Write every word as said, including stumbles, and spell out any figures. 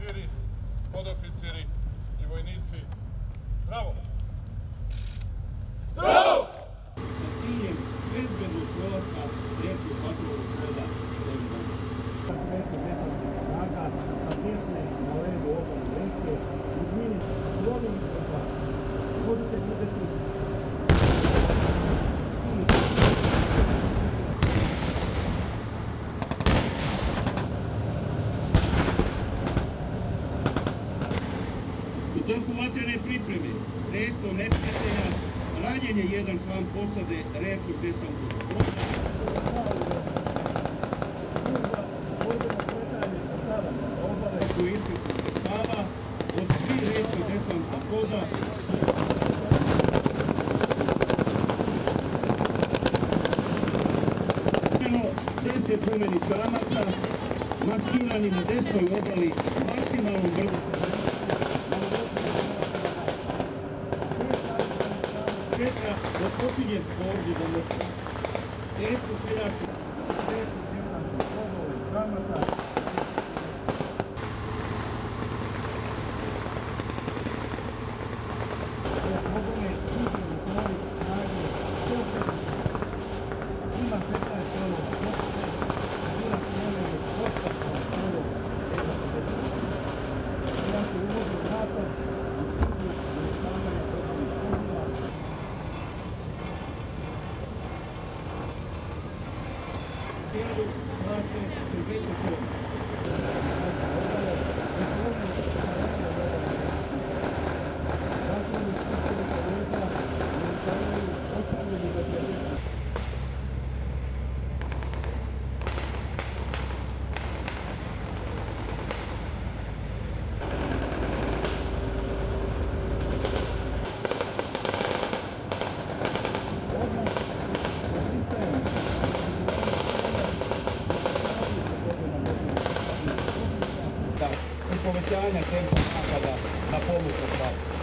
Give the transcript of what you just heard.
oficiri, podoficiri i vojnici, zdravo! Zdravo! Sa ciljem bezbednog prolaska riječnog patrolnog voda stoji danas. Preko desantnih snaga sa desne na levu obalu rijeke izmini slovim prva. Možete vidjeti u toku vatrene pripreme dejstvom neprijatelja ranjen je jedan član posade riječnog desantnog broda. Oko iskrcaj sredstava od tri riječna desantna broda deset gumenih čamaca maskirani na desnoj obali maksimalnom brzinom čeka da počinje borbu za Moskvu. Dejstvo streljačkih desnih desantnih brodova i čamaca tijelu klase šezdeset tona. I povećanja tempa napada na pomorskog pravca.